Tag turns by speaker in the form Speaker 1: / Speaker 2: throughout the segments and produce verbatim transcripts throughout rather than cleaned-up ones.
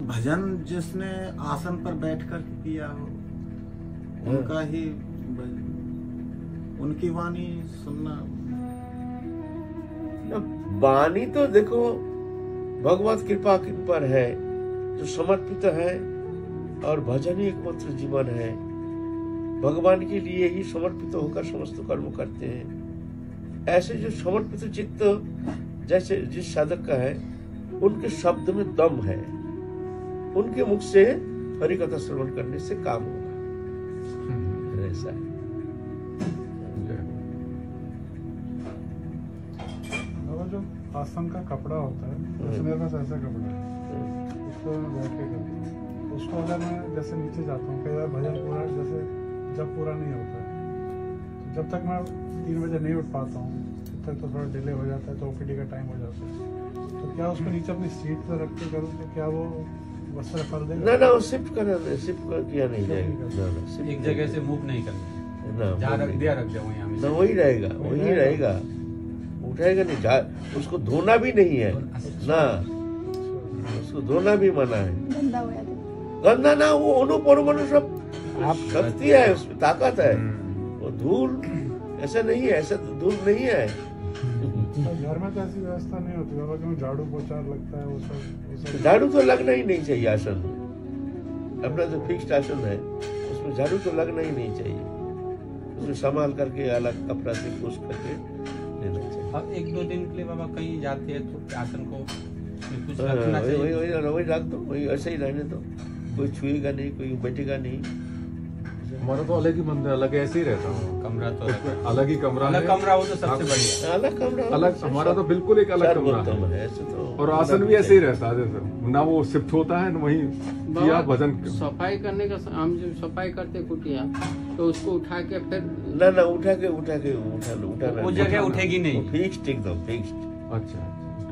Speaker 1: भजन जिसने आसन पर बैठकर किया हो उनका ही उनकी वाणी सुनना।
Speaker 2: वाणी तो देखो भगवत कृपा किन पर है, जो समर्पित है, और भजन ही एकमात्र जीवन है। भगवान के लिए ही समर्पित होकर समस्त कर्म करते हैं। ऐसे जो समर्पित चित्त जैसे जिस साधक का है, उनके शब्द में दम है, उनके मुख से हरि कथा श्रवण करने से काम होगा। ऐसा है।
Speaker 3: जो आसन का कपड़ा होता है, जैसे मेरे पास ऐसा कपड़ा है, उसको मैं बैठ के करता हूँ। उसको अगर मैं जैसे नीचे जाता हूँ, कई बार भजन पूरा जैसे जब पूरा नहीं होता है, जब तक मैं तीन बजे नहीं उठ पाता हूँ तब तक तो थोड़ा डिले हो जाता है, तो ओपीडी का टाइम हो जाता है। तो क्या उसको नीचे अपनी सीट पर रख के करूँ तो क्या वो वस्त्र फल देगा?
Speaker 2: ना ना, वो शिफ्ट कर शिफ्ट कर किया नहीं जाएगा।
Speaker 4: एक जगह से मूव नहीं करना, जहाँ रख दिया रख जाओ यहाँ
Speaker 2: ना, वही रहेगा, वही रहेगा, उठाएगा नहीं। जा उसको धोना भी नहीं है ना, उसको धोना भी मना है।
Speaker 5: गंदा हो जाता
Speaker 2: गंदा ना, वो अणु परमाणु सब शक्ति है, उसमें ताकत है। वो धूल ऐसा नहीं है, ऐसा धूल नहीं है।
Speaker 3: घर में तो ऐसी व्यवस्था नहीं होती बाबा, क्यों झाड़ू पोछा लगता है वो सब।
Speaker 2: झाड़ू तो लगना ही नहीं चाहिए आसन में। अपना जो फिक्स्ड आसन है उसमें झाड़ू तो लगना ही नहीं चाहिए। उसमें संभाल करके अलग कपड़ा से पोंछ करके लेना चाहिए।
Speaker 4: अब एक दो दिन के लिए बाबा कहीं जाते हैं तो आसन को कुछ
Speaker 2: हाँ,
Speaker 4: रखना
Speaker 2: वही
Speaker 4: चाहिए।
Speaker 2: वही वही वही रख दो, वही ऐसे ही रहने दो। कोई छुएगा नहीं, कोई बैठेगा नहीं।
Speaker 6: हमारा तो अलग ही मंदिर, अलग ऐसे ही रहता हूँ।
Speaker 4: कमरा तो अलग
Speaker 6: अलग ही कमरा
Speaker 4: अलग
Speaker 6: है।
Speaker 4: कमरा हो तो सबसे बढ़िया।
Speaker 2: अलग कमरा
Speaker 6: अलग, हमारा तो बिल्कुल एक अलग कमरा
Speaker 2: सर्वोत्तम
Speaker 6: है।
Speaker 2: है, ऐसे तो
Speaker 6: और आसन भी ऐसे ही रहता है, जैसे ना वो शिफ्ट होता है, ना वही किया भजन।
Speaker 7: सफाई करने का हम जब सफाई करते कुटिया तो उसको उठा के फिर
Speaker 2: ना ना उठा के उठा के उठा लो, उठा
Speaker 4: वो जगह उठेगी नहीं,
Speaker 2: फिक्स्ड एकदम फिक्स्ड।
Speaker 6: अच्छा,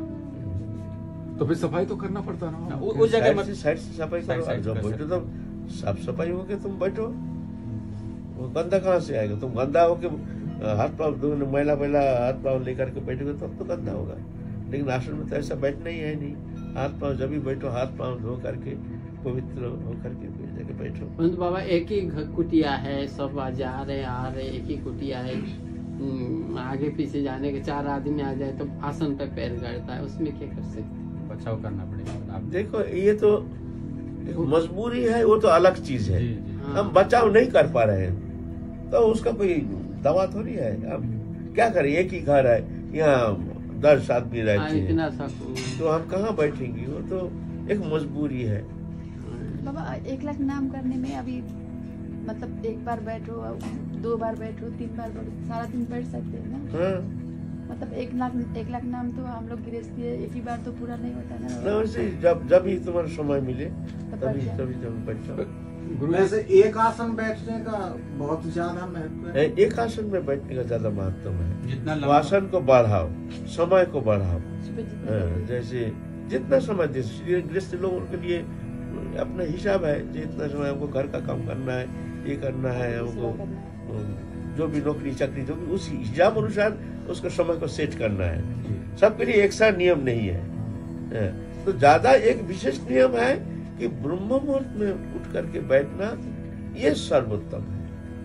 Speaker 6: तो फिर सफाई तो करना पड़ता ना।
Speaker 4: वो वो जगह मत
Speaker 2: साइड से सफाई
Speaker 4: साइड-
Speaker 2: करो।
Speaker 4: साइड
Speaker 2: जब
Speaker 4: कर
Speaker 2: बैठो तो साफ सफाई होके तुम बैठो। वो गंदा कहाँ से आएगा? तुम गंदा होके हाथ पाँव धोने, मैला मैला हाथ पाँव लेकर के बैठोगे तब तो गंदा होगा। लेकिन आश्रम में तो ऐसा बैठना ही है नहीं। हाथ पाँव जब भी बैठो, हाथ पाँव धो करके पवित्र होकर के फिर जाके बैठो।
Speaker 7: परंतु बाबा एक ही घ- कुटिया है, सब आ जा रहे आ रहे, एक ही कुटिया है। हम्म, आगे पीछे जाने के चार आदमी आ जाए तो आसन पे पैर गाड़ता है, उसमें क्या कर सकते?
Speaker 4: बचाव करना पड़ेगा। आप
Speaker 2: देखो ये तो एक मजबूरी है, वो तो अलग चीज है।
Speaker 4: जी, जी।
Speaker 2: हम बचाव नहीं कर पा रहे हैं तो उसका कोई दवा थोड़ी है। अब क्या करें, एक ही घर है, यहाँ दस आदमी
Speaker 7: हाँ,
Speaker 2: रहते हैं,
Speaker 7: इतना सा
Speaker 2: तो हम कहाँ बैठेंगे? वो तो एक मजबूरी है।
Speaker 5: बाबा एक लाख नाम करने में अभी मतलब एक बार बैठो, दो बार बैठो, तीन बार बैठो, सारा दिन बैठ सकते हैं ना।
Speaker 2: हाँ
Speaker 5: मतलब एक लाख एक लाख नाम तो हम लोग गृहस्थी है, एक ही बार तो पूरा नहीं होता
Speaker 2: ना,
Speaker 5: ना।
Speaker 2: वैसे जब जब भी तुम्हारा समय मिले
Speaker 5: तो
Speaker 2: तभी
Speaker 5: बैठ
Speaker 2: तभी जब बैठ जाओ।
Speaker 6: गुरु
Speaker 1: वैसे एक आसन बैठने का बहुत ज्यादा महत्व है।
Speaker 2: एक आसन में बैठने का ज्यादा महत्व है।
Speaker 4: जितना
Speaker 2: तो
Speaker 4: लंबा
Speaker 2: आसन को बढ़ाओ, समय को बढ़ाओ।
Speaker 5: सुबह जितना
Speaker 2: हाँ, जैसे जितना समय दे, गृहस्थ लोगों के लिए अपना हिसाब है, जितना समय हमको घर का काम करना है, ये करना है,
Speaker 5: सेवा
Speaker 2: हमको
Speaker 5: करना है।
Speaker 2: जो भी नौकरी चाकरी जो भी उस हिसाब अनुसार उसको समय को सेट करना है। सबके लिए एक सा नियम नहीं है। हाँ, तो ज्यादा एक विशेष नियम है कि ब्रह्म मुहूर्त में उठ करके बैठना, ये सर्वोत्तम है,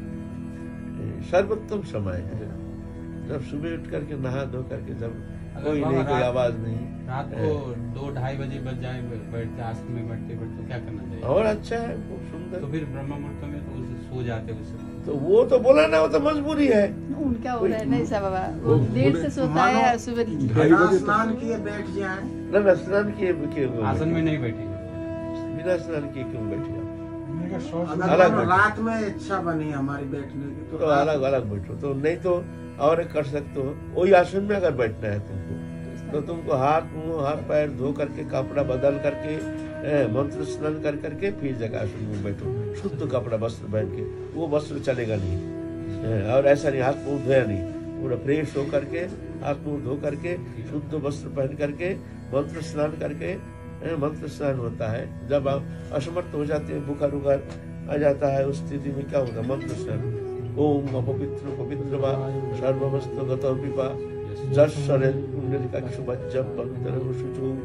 Speaker 2: ये सर्वोत्तम समय है। जब सुबह उठ करके नहा धो करके, जब कोई नहीं, कोई आवाज नहीं,
Speaker 4: रात को दो ढाई बजे बज जाए बैठते आसन में बैठते बैठते तो क्या करना चाहिए?
Speaker 2: और अच्छा है, बहुत सुंदर।
Speaker 4: तो फिर ब्रह्म मुहूर्त में तो उसे सो जाते उससे।
Speaker 2: तो वो तो बोला ना, वो तो मजबूरी है।
Speaker 5: उनका हो रहा है नहीं सा बाबा, वो देर से सोता है और सुबह
Speaker 1: बिना स्नान किए बैठ जाए,
Speaker 2: ना ना स्नान किए किए
Speaker 4: आसन में नहीं बैठेंगे।
Speaker 2: बिना स्नान किए क्यों बैठे आप?
Speaker 3: इन्हीं का शौक
Speaker 1: अगर
Speaker 2: अलग
Speaker 1: हम
Speaker 2: बैठो।
Speaker 1: रात में इच्छा बनी हमारी बैठने की
Speaker 2: तो
Speaker 1: तो
Speaker 2: अलग अलग बैठो। तो नहीं तो और एक कर सकते हो, वही आसन में अगर बैठना है तुमको, तो तुमको हाथ मुंह हाथ पैर धो करके, कपड़ा बदल करके, ए, मंत्र स्नान कर करके फिर जगह आसन में बैठो। शुद्ध कपड़ा वस्त्र पहन के, वो वस्त्र चलेगा नहीं। ए, और ऐसा नहीं हाथ मुंह धोया नहीं, पूरा फ्रेश हो करके, हाथ मुंह धो करके, शुद्ध वस्त्र पहन करके, मंत्र स्नान करके, ए, मंत्र स्नान होता है। जब आप असमर्थ हो जाते हैं, बुखार उखार आ जाता है, उस स्थिति में क्या होगा? मंत्र स्नान। ओम अपवित्र पवित्र वा सर्वमस्त गतौ पिपा जस शरे पुण्डरीकाक्ष वज्जम पवित्र शुचो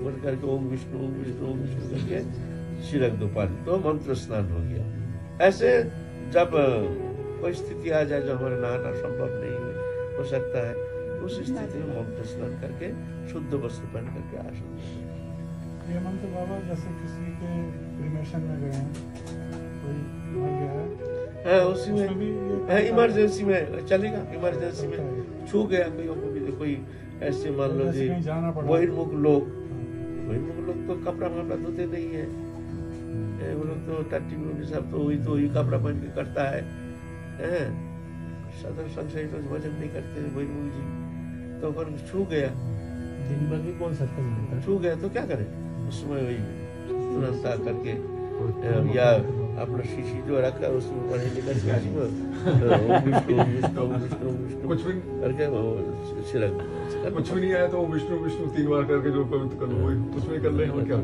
Speaker 2: बोल करके ओम विष्णु ओम विष्णु ओम विष्णु करके छिड़क दो पानी, तो मंत्र स्नान हो गया। ऐसे जब कोई स्थिति आ जाए जो हमारे नहाना संभव नहीं हो सकता है, उस स्थिति में मंत्र स्नान करके शुद्ध वस्त्र पहन करके आसन।
Speaker 3: ये मंत्र बाबा जैसे किसी के क्रिमेशन में गए हैं, कोई मर गया है,
Speaker 2: है उसी में
Speaker 3: उसमें भी ये
Speaker 2: है, इमरजेंसी में चलेगा। इमरजेंसी में छू गया कोई कोई ऐसे मान लो
Speaker 3: जैसे
Speaker 2: जी
Speaker 3: कहीं जाना पड़ा।
Speaker 2: बहिर्मुख लोग, बहिर्मुख लोग तो कपड़ा वपड़ा धोते नहीं है, ए, वो लोग तो टट्टी मुट्टी सब तो वही तो वही कपड़ा पहन के करता है, हैं? सदर संशय तो वजन नहीं करते बहिर्मुख जी, तो अगर छू गया
Speaker 8: दिन भर भी बोल सकते हैं,
Speaker 2: छू गया तो क्या करे, उसमें वही तुरंत आ करके या अपना शीशी जो रखा है उसमें पढ़े लिखा शीशी में ओम विष्णु ओम विष्णु ओम विष्णु ओम विष्णु
Speaker 6: कुछ भी
Speaker 2: करके वो छिड़क
Speaker 6: कुछ भी नहीं आया तो विष्णु विष्णु तीन बार करके जो पवित्र कर लो वही तो उसमें कर ले, और क्या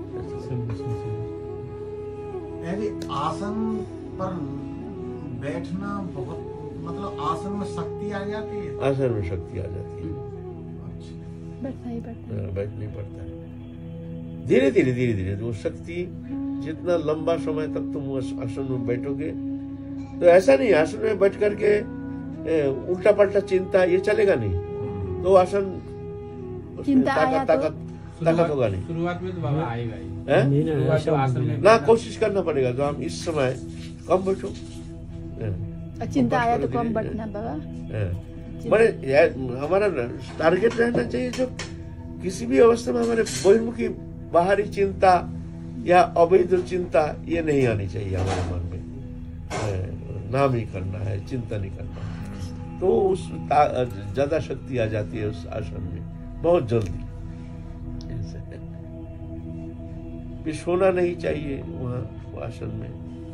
Speaker 1: यानी आसन पर बैठना बहुत, मतलब आसन में शक्ति आ जाती है।
Speaker 2: आसन में शक्ति आ जाती है,
Speaker 5: बैठना ही पड़ता है।
Speaker 2: बैठ नहीं पड़ता है। धीरे धीरे धीरे धीरे वो शक्ति, जितना लंबा समय तक तुम उस आसन में बैठोगे, तो ऐसा नहीं आसन में बैठ करके उल्टा पलटा चिंता ये चलेगा नहीं, तो आसन
Speaker 5: चिंता आया
Speaker 2: ताकत
Speaker 5: तो?
Speaker 2: ताकत ताकत होगा नहीं।
Speaker 4: शुरुआत में तो बाबा आएगा ही,
Speaker 2: हैं?
Speaker 4: शुरुआत तो आसन में
Speaker 2: ना कोशिश करना पड़ेगा, तो हम इस समय कम बैठो,
Speaker 5: और चिंता आया तो कम बैठना बाबा।
Speaker 2: बड़े हमारा टारगेट रहना चाहिए जो किसी भी अवस्था में हमारे बहिर्मुखी बाहरी चिंता या अवैध चिंता ये नहीं आनी चाहिए हमारे मन में। नाम ही करना है, चिंता नहीं करना है, तो उस ज्यादा शक्ति आ जाती है उस आसन में बहुत जल्दी। फिर सोना नहीं चाहिए वहाँ आसन में।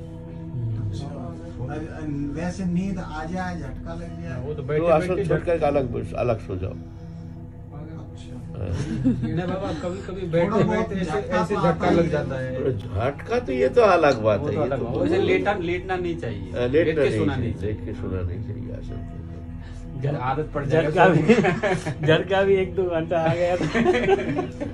Speaker 1: वैसे नींद आ जाए, झटका लग जाए,
Speaker 4: वो तो
Speaker 2: तो
Speaker 4: बैठे
Speaker 2: आसन
Speaker 4: बैठे
Speaker 2: छोड़ कर अलग अलग सो जाओ।
Speaker 4: नहीं बाबा, कभी कभी बैठते बैठते ऐसे ऐसे झटका लग जाता है।
Speaker 2: झटका तो ये तो अलग बात
Speaker 4: वो
Speaker 2: है,
Speaker 4: तो
Speaker 2: ये
Speaker 4: अलग
Speaker 2: तो
Speaker 4: बात। वैसे लेटा लेटना नहीं चाहिए,
Speaker 2: लेट
Speaker 4: लेट के सोना नहीं
Speaker 2: लेट के सोना नहीं चाहिए आसन पे।
Speaker 4: चाहिए, आदत पड़
Speaker 8: झटका भी
Speaker 4: जाएगा।
Speaker 8: झटका भी एक दो घंटा आ गया तो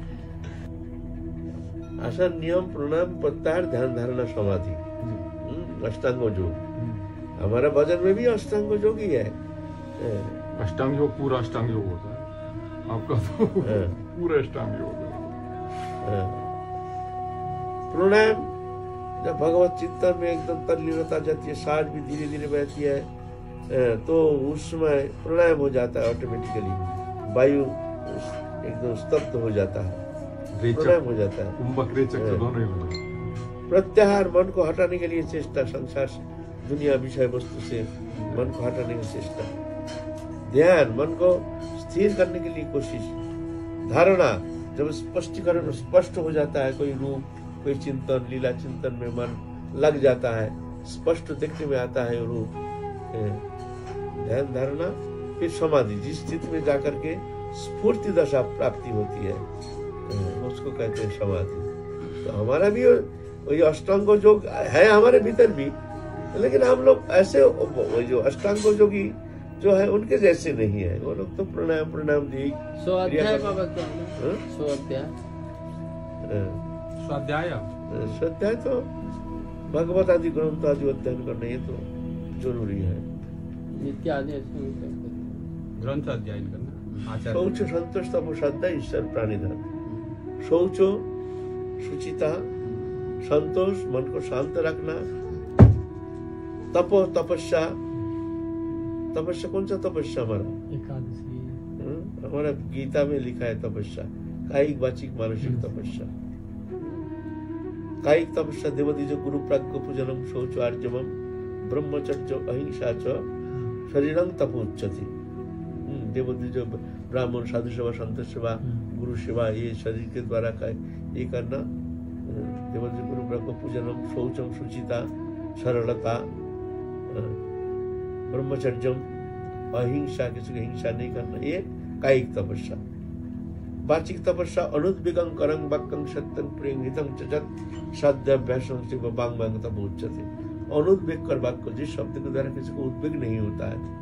Speaker 2: आसन, नियम, प्राणायाम, प्रत्याहार, ध्यान धारणा, समाधि, अष्टांग योग। हमारा भजन में भी अष्टांग योग ही है।
Speaker 6: अष्टांग योग पूरा अष्टांग योग होता है आपका, तो पूरा अष्टांग योग है।
Speaker 2: प्राणायाम, जब भगवत चिंतन में एकदम तल्लीनता जाती है, सांस भी धीरे धीरे बहती है, तो उस समय प्राणायाम हो जाता है ऑटोमेटिकली, वायु एकदम स्तब्ध हो जाता है, प्राणायाम हो जाता है।
Speaker 6: कुंभक रेचक से दोनों ही होता है।
Speaker 2: प्रत्याहार, मन को हटाने के लिए चेष्टा, संसार से, दुनिया, विषय वस्तु से मन को हटाने की चेष्टा। ध्यान, मन को स्थिर करने के लिए कोशिश। धारणा, जब स्पष्टीकरण स्पष्ट हो जाता है, कोई रूप, कोई चिंतन, लीला चिंतन में मन लग जाता है, स्पष्ट देखने में आता है रूप, ध्यान धारणा। फिर समाधि, जिस स्थिति में जाकर के स्फूर्ति दशा प्राप्ति होती है, उसको कहते हैं समाधि। तो हमारा भी वही अष्टांग योग है हमारे भीतर भी, लेकिन हम लोग ऐसे जो अष्टांग योगी जो है उनके जैसे नहीं है। वो लोग तो प्राणायाम प्राणायाम दी
Speaker 7: सो अध्याय बाबा क्या है? सो अध्याय
Speaker 4: स्वाध्याय
Speaker 2: स्वाध्याय तो भगवत आदि ग्रंथ आदि अध्ययन करना ये तो जरूरी है।
Speaker 7: नित्य आदेश
Speaker 4: ग्रंथ अध्ययन करना, आचार्य
Speaker 2: शौच संतोष तपो श्रद्धा ईश्वर प्राणिधन। शौचो शुचिता, संतोष, मन को शांत रखना, तपो तपस्या। तपस्या कौन सा तपस्या हमारा?
Speaker 8: एकादशी,
Speaker 2: हमारा गीता में लिखा है तपस्या, कायिक वाचिक मानसिक तपस्या। कायिक तपस्या देवदीज गुरु प्राज्ञ पूजनम शौच आर्जवम ब्रह्मचर्य अहिंसा च शरीरं तपोच्यते। देवदीज ब्राह्मण, साधु सेवा, संत सेवा, गुरु सेवा, ये शरीर के द्वारा का ये करना। देवदीज गुरु प्राज्ञ पूजनम, शौचम शुचिता, सरलता, ब्रह्मचर्यम अहिंसा, किसी की हिंसा नहीं करना, ये कायिक तपस्या। वाचिक तपस्या अनुद्विग्नं करं वाक्यं सत्यं प्रियं हितं च जत् साध्याभ्यासं शिव वाङ्मयं तपोच्यते। अनुद्वेग कर वाक्य, जिस शब्द के द्वारा किसी को उद्वेग नहीं होता है,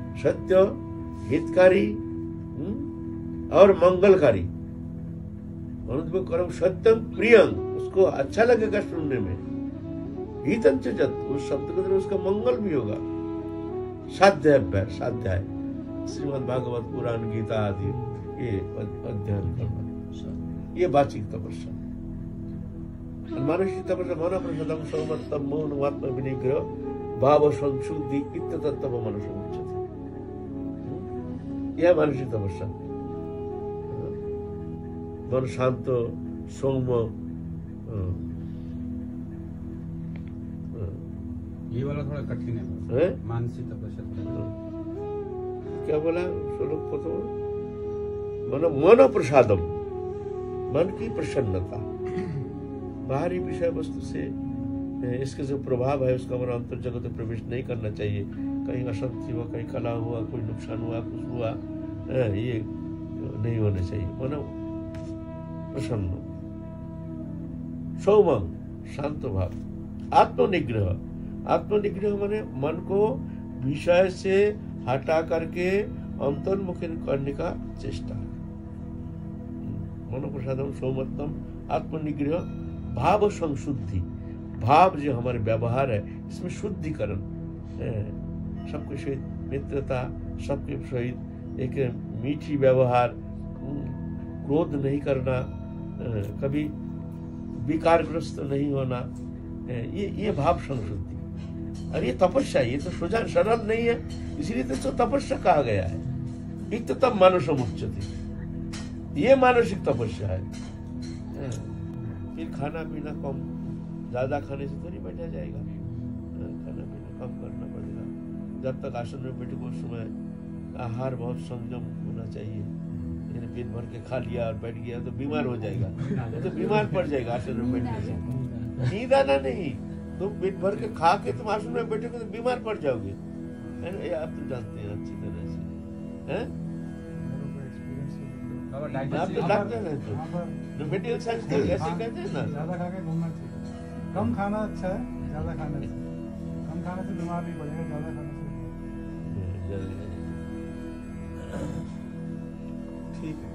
Speaker 2: सत्य, हितकारी और मंगलकारी, अनुद्भव कर्म सत्यम प्रियम, उसको अच्छा लगेगा सुनने में। हितम च जत, उस शब्द के द्वारा उसका मंगल भी होगा। साध्य अभ्यास, साध्य है श्रीमद् भागवत पुराण गीता आदि ये अध्ययन करना, ये वाचिक तपस्या। मानसिक तपस्या मन प्रसादम सौमत्तम मौन आत्म विनिग्रह भाव संशुद्धि इत्यतत्व मनस उच्यते। यह मानसिक तपस्या, मन शांत सौम्य।
Speaker 4: ये वाला थोड़ा कठिन है,
Speaker 2: है?
Speaker 4: मानसिक तपस्या थोड़ा।
Speaker 2: क्या बोला श्लोक को? तो मन मन प्रसादम, मन की प्रसन्नता। बाहरी विषय वस्तु से इसके जो प्रभाव है उसका हमारा अंतर जगत में प्रवेश नहीं करना चाहिए। कहीं अशांति हुआ, कहीं कला हुआ, कोई नुकसान हुआ, कुछ हुआ, ये नहीं होना चाहिए। मन प्रसन्न, सौमंग शांत भाव, आत्मनिग्रह। आत्मनिग्रह माने मन को विषय से हटा करके अंतर्मुखी करने का चेष्टा। मन प्रसादम सौमत्तम आत्मनिग्रह भाव संशुद्धि। भाव जो हमारे व्यवहार है इसमें शुद्धिकरण, सबके सहित मित्रता, सबके सहित एक मीठी व्यवहार, क्रोध नहीं करना, कभी विकारग्रस्त नहीं होना, ये ये भाव संशुद्धि। और ये तपस्या, ये तो सोजा सरल नहीं है, इसलिए तो, तो तपस्या कहा गया है। इत्यतम मानसमुच्यते, ये मानसिक तपस्या है। फिर खाना पीना कम, ज्यादा खाने से थोड़ी बैठा जाएगा। खाना पीना कम करना पड़ेगा। जब तक आसन में बैठे उस समय आहार बहुत संयम होना चाहिए। पेट भर के खा लिया और बैठ गया तो बीमार हो जाएगा, तो बीमार पड़ जाएगा आसन में बैठने से। नींद आना नहीं, तुम पेट भर के खा के तुम आसन में बैठोगे तो बीमार पड़ जाओगे। ये आप तो जानते हैं अच्छी तरह से, हैं? आप तो डॉक्टर हैं, तो मेडिकल साइंस तो ऐसे कहते हैं ना।
Speaker 3: ज्यादा खा के घूमना चाहिए। कम खाना अच्छा है, ज्यादा खाने से कम खाने से बीमार नहीं पड़ेगा, ज्यादा खाने से।
Speaker 1: ठीक है।